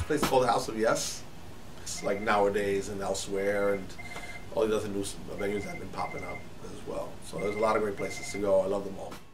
place called the House of Yes. It's like Nowadays and Elsewhere, and all these other new venues that have been popping up as well. So there's a lot of great places to go. I love them all.